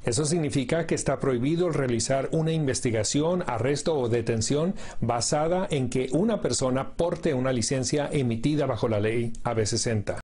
Eso significa que está prohibido realizar una investigación, arresto o detención basada en que una persona porte una licencia emitida bajo la ley AB 60.